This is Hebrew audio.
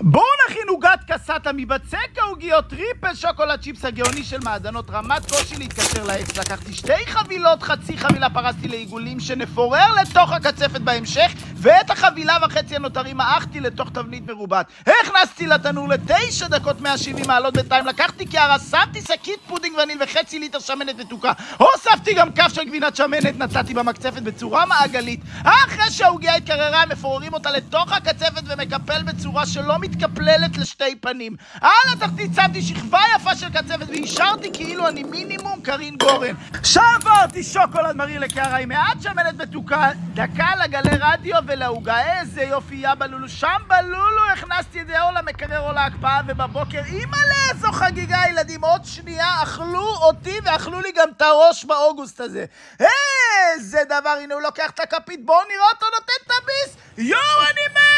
בואו נכין עוגת קסטה מבצק העוגיות טריפל שוקולד צ'יפס הגאוני של מעדנות רמת קושי להתקשר לעץ. לקחתי 2 חבילות, חצי חבילה פרסתי לעיגולים שנפורר לתוך הקצפת בהמשך, ואת החבילה וחצי הנותרים מעכתי לתוך תבנית מרובעת. הכנסתי לתנור ל9 דקות 170 מעלות בינתיים, לקחתי קערה, שמתי שקית פודינג וניל וחצי ליטר שמנת מתוקה. הוספתי גם כף של גבינת שמנת, נצאתי במקצפת בצורה מעגלית. אחרי שהעוגיה התקררה, מפוררים אותה לתוך הקצפת ומקפל בצורה שלא מתקפללת לשתי פנים. על התחתית שמתי שכבה יפה של קצפת והשארתי כאילו אני מינימום קרין גורן. שברתי שוקולד מריר לקערה עם מעט שמנת מתוקה, דקה לגלי רדיו ולעוגה. איזה יופי יא בלולו. שם בלולו הכנסתי את זה או למקרר או להקפאה, ובבוקר אימא'לה איזו חגיגה ילדים. עוד שנייה אכלו אותי ואכלו לי גם את הראש באוגוסט הזה. איזה דבר, הנה הוא לוקח את הכפית, בואו נראה אותו נותן את הביס. יואו אני מת.